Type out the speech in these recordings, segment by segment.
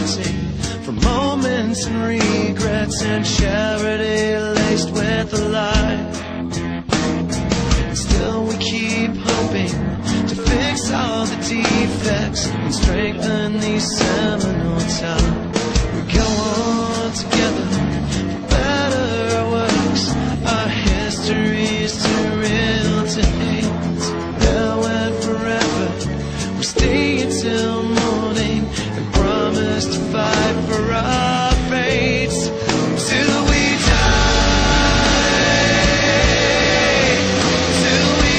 dancing for moments and regrets and charity laced with a lie. And still we keep hoping to fix all the defects and strengthen these seminal ties. We go on together for better or worse. Our history's too real to hate. Now and forever we stay until morning and promise to fight for our fates till we die. Till we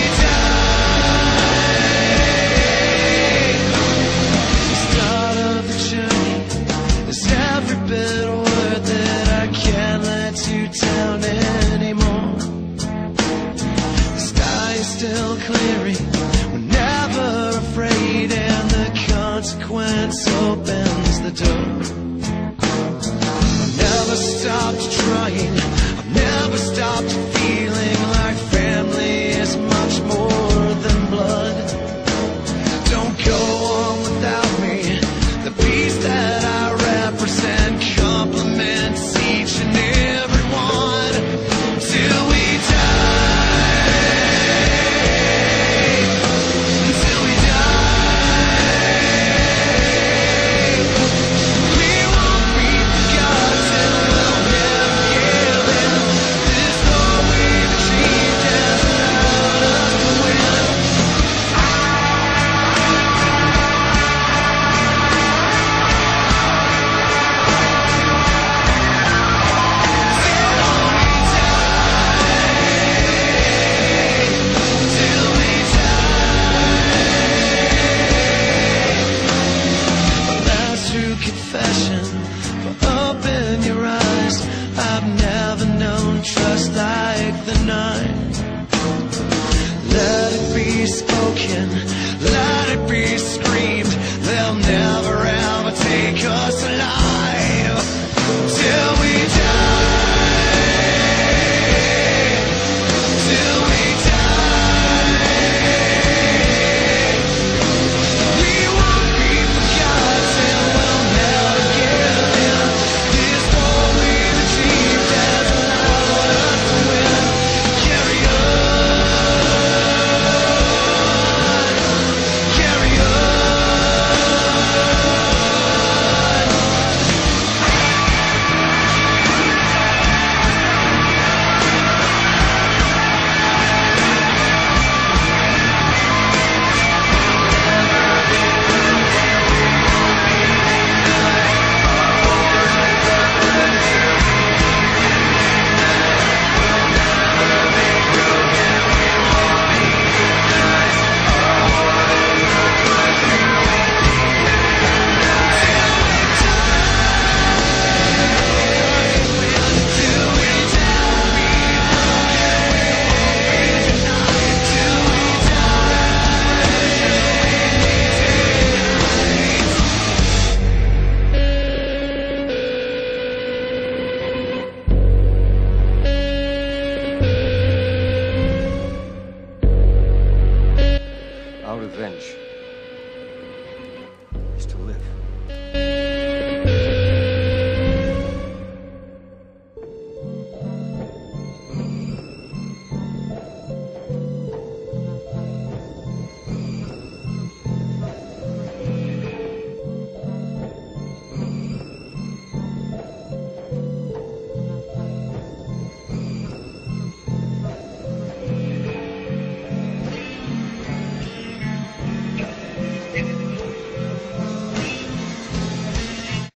die. The start of the journey is every bit worth it. I can't let you down anymore. The sky is still clearing, we're never afraid, and the consequence opens the door. I've never stopped trying, I've never stopped feeling like family is much more than blood. Don't go on without me, the peace that I represent complements each and every one till we die. Till we die. We won't be forgotten, we'll never give in. This war we've achieved has allowed us to win. Till we die. That's true confession, but open your eyes. I've never known trust like the night. Let it be spoken, let it be screamed. They'll never ever take us alive till we die. Till we die. We won't be forgotten, we'll never give in. This war we've achieved has allowed us to win. Carry on, carry on. Our revenge